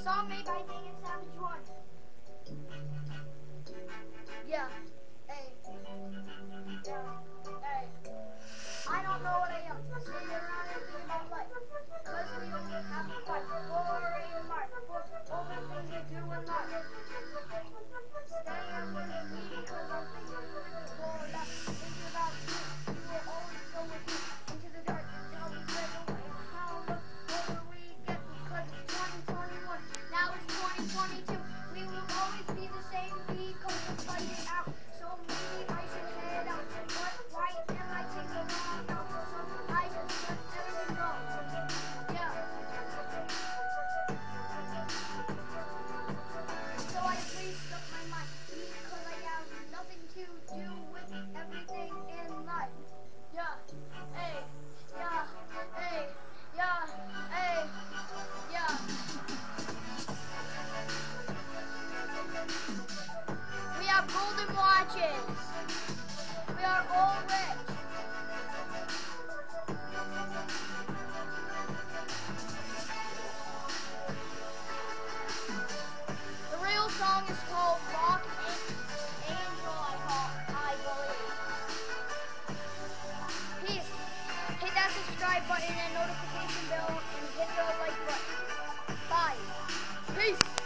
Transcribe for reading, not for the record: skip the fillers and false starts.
song made by Megan Savage 1. Yeah. Hey. Yeah. Hey. I don't know what I am. Sitting around and thinking about life. Cause we only have to fight for a mark. For all the things we do in life. Staying with me cause I'm thinking for that. Thinking about you. We will always go with you. Into the dark until we get away. How the older we get because it's 2021. Now it's 2022. We will always be the same because we'll fight it out. So maybe I should head out. But why am I taking wrong now? So I just let everything go. Yeah. So I placed up my mind because I have nothing to do with everything in life. Yeah. Hey. Yeah. Hey. Yeah. Hey. Yeah. We have golden watches. We are all rich. The real song is called Rock Angel, I believe. Peace. Hit that subscribe button and notification bell and hit the like button. Bye. Peace.